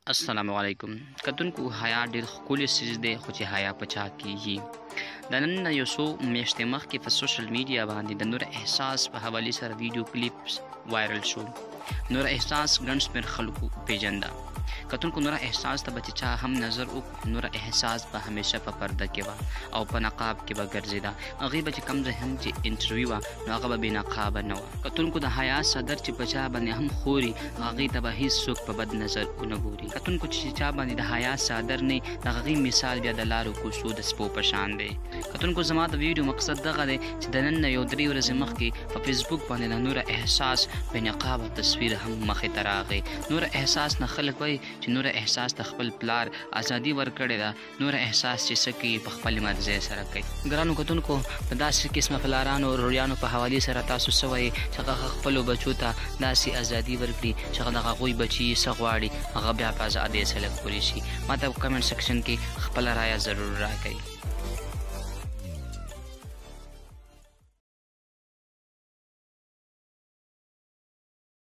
अस्सलामुअलैकुम कतुन को हया ډېر ښکلی څیز دی خو چې حیا په چا کېږي. د نن یو څو میاشتې مخکې په سوشل میډیا باندې د نور احساس په حوالې سره ویډیو کلیپس وایرل شو. نور احساس ګڼ شمېر خلکو پیژنده. کتونکو نور احساس ته به چې چا هم نظر وکړو نور احساس به همیشه په پرده کې وه او په نقاب کې به ګرځېده. هغې به چې کوم ځای هم چې انټرویو وه نو هغه به بې نقابه نه وه. کتونکو د حیا صدر چې په چا باندې هم خوري هغې ته به هېڅوک په بد نظر ونه ګوري. کتونکو چې چا باندې د حیا صدر نه د هغې مثال بیا د لارو کوڅو د سپو په شان دی. کتونکو زما د ویډیو مقصد دغه دی چې د نن نه یو 3 ورځې مخکې په فیسبوک باندې د نور احساس بې نقابه تصویر هم مخې ته راغی. نور احساس نه خلک وایي چې نور احساس ته خپل پلار ازادي ورکړې ده. نور احساس چې څه کوي په خپل مرضۍ سره کوي. ګرانو کتونکو په داسې قسمه پلارانو او روریانو په حوالې سره تاسو څه وایي چې هغه خپلو بچو ته داسې ازادي ورکړي چې هغه د هغوی بچي څه غواړي هغه بیا په ازادۍ سره پوری شي. ما ته په کمنټ سیکشن کې خپله رایه ضرور راکړئ.